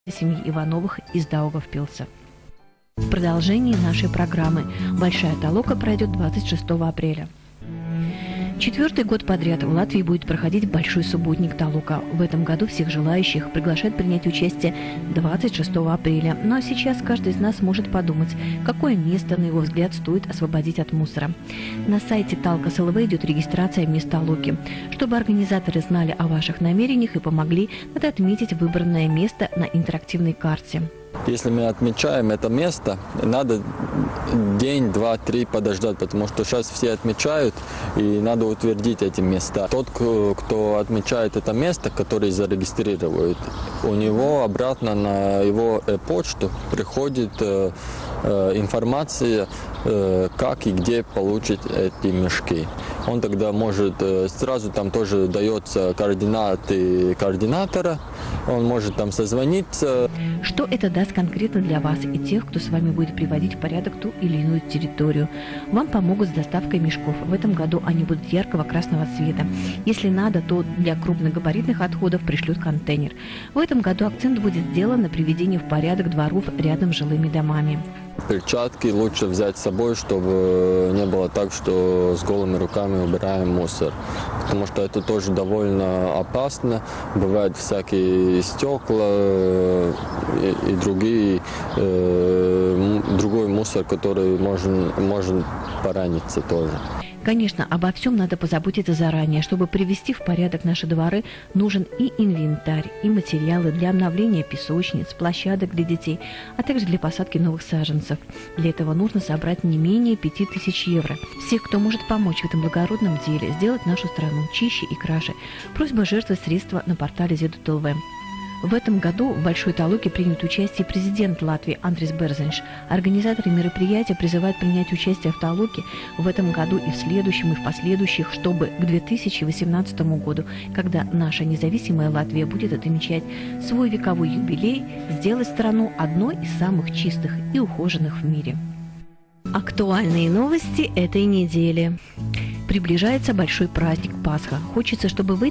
семьи Ивановых из Даугавпилса. В продолжении нашей программы «Большая толока» пройдет 26 апреля. Четвертый год подряд в Латвии будет проходить Большой субботник Толока. В этом году всех желающих приглашают принять участие 26 апреля. Ну а сейчас каждый из нас может подумать, какое место, на его взгляд, стоит освободить от мусора. На сайте Талкас ЛВ идет регистрация мест Толоки. Чтобы организаторы знали о ваших намерениях и помогли, надо отметить выбранное место на интерактивной карте. Если мы отмечаем это место, надо день, два, три подождать, потому что сейчас все отмечают, и надо утвердить эти места. Тот, кто отмечает это место, который зарегистрирует, у него обратно на его почту приходит информация, как и где получить эти мешки. Он тогда может, сразу там тоже дается координаты координатора, он может там созвониться. Что это даст конкретно для вас и тех, кто с вами будет приводить в порядок ту или иную территорию? Вам помогут с доставкой мешков. В этом году они будут яркого красного цвета. Если надо, то для крупногабаритных отходов пришлют контейнер. В этом году акцент будет сделан на приведении в порядок дворов рядом с жилыми домами. Перчатки лучше взять с собой, чтобы не было так, что с голыми руками убираем мусор. Потому что это тоже довольно опасно. Бывают всякие стекла и другой мусор, который может пораниться тоже. Конечно, обо всем надо позаботиться заранее. Чтобы привести в порядок наши дворы, нужен и инвентарь, и материалы для обновления песочниц, площадок для детей, а также для посадки новых саженцев. Для этого нужно собрать не менее 5000 евро. Всех, кто может помочь в этом благородном деле, сделать нашу страну чище и краше, просьба жертвовать средства на портале Зедут.ЛВ. В этом году в Большой Толоке примет участие президент Латвии Андрис Берзинш. Организаторы мероприятия призывают принять участие в Толоке в этом году и в следующем, и в последующих, чтобы к 2018 году, когда наша независимая Латвия будет отмечать свой вековой юбилей, сделать страну одной из самых чистых и ухоженных в мире. Актуальные новости этой недели. Приближается большой праздник Пасха. Хочется, чтобы вы